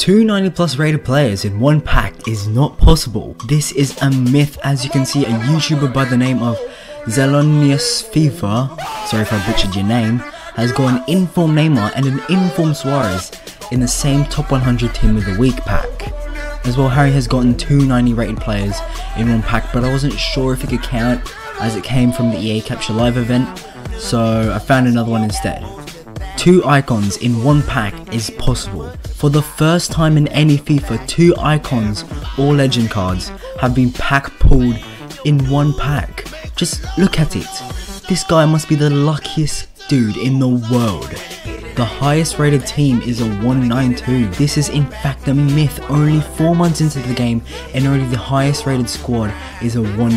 Two 90 plus rated players in one pack is not possible. This is a myth. As you can see, a YouTuber by the name of Zelonius FIFA, sorry if I butchered your name, has got an informed Neymar and an informed Suarez in the same top 100 team of the week pack. As well, Harry has gotten two 90 rated players in one pack, but I wasn't sure if it could count as it came from the EA Capture Live event, so I found another one instead. Two icons in one pack is possible. For the first time in any FIFA, two icons or legend cards have been pack pulled in one pack. Just look at it. This guy must be the luckiest dude in the world. The highest rated team is a 192. This is in fact a myth. Only 4 months into the game and already the highest rated squad is a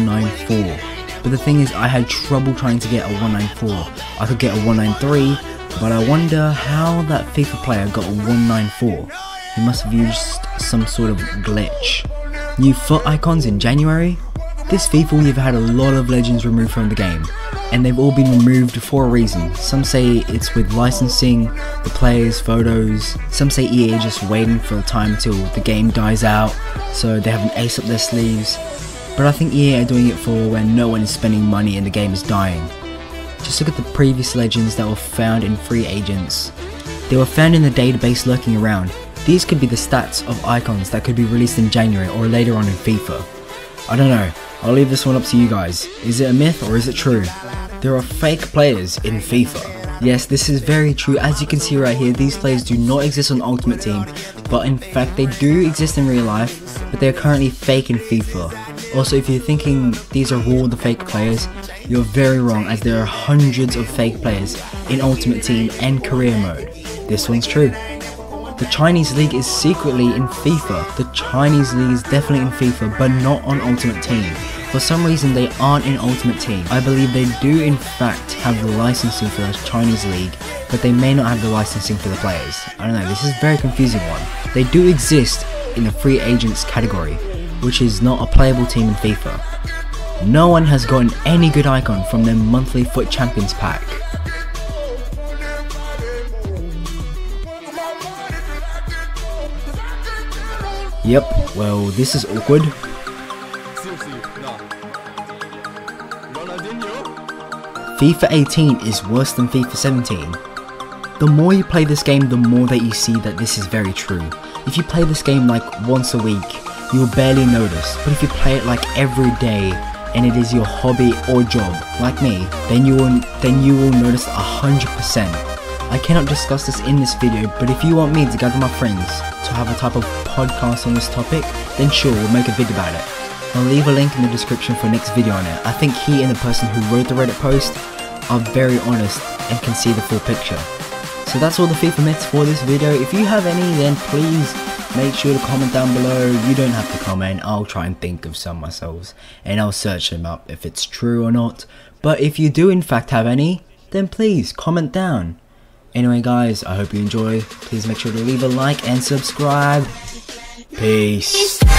194. But the thing is, I had trouble trying to get a 194. I could get a 193, but I wonder how that FIFA player got a 194. He must have used some sort of glitch. New foot icons in January. This FIFA we've had a lot of legends removed from the game, and they've all been removed for a reason. Some say it's with licensing, the players' photos. Some say EA are just waiting for the time till the game dies out, so they have an ace up their sleeves. But I think EA are doing it for when no one is spending money and the game is dying. Just look at the previous legends that were found in free agents. They were found in the database lurking around. These could be the stats of icons that could be released in January or later on in FIFA. I don't know. I'll leave this one up to you guys. Is it a myth or is it true? There are fake players in FIFA. Yes, this is very true. As you can see right here, these players do not exist on Ultimate Team, but in fact they do exist in real life, but they are currently fake in FIFA. Also, if you're thinking these are all the fake players, you're very wrong, as there are hundreds of fake players in Ultimate Team and Career Mode. This one's true. The Chinese League is secretly in FIFA. The Chinese League is definitely in FIFA, but not on Ultimate Team. For some reason they aren't in Ultimate Team. I believe they do in fact have the licensing for the Chinese League, but they may not have the licensing for the players. I don't know, this is a very confusing one. They do exist in the free agents category, which is not a playable team in FIFA. No one has gotten any good icon from their monthly FUT Champions pack. Yep, well, this is awkward. FIFA 18 is worse than FIFA 17. The more you play this game, the more that you see that this is very true. If you play this game like once a week, you will barely notice, but if you play it like every day and it is your hobby or job, like me, then you will notice 100%. I cannot discuss this in this video, but if you want me to gather my friends to have a type of podcast on this topic, then sure, we'll make a video about it. I'll leave a link in the description for next video on it. I think he and the person who wrote the Reddit post are very honest and can see the full picture. So that's all the FIFA myths for this video. If you have any, then please make sure to comment down below. You don't have to comment, I'll try and think of some myself and I'll search them up if it's true or not. But if you do in fact have any, then please comment down. Anyway guys, I hope you enjoy. Please make sure to leave a like and subscribe. Peace.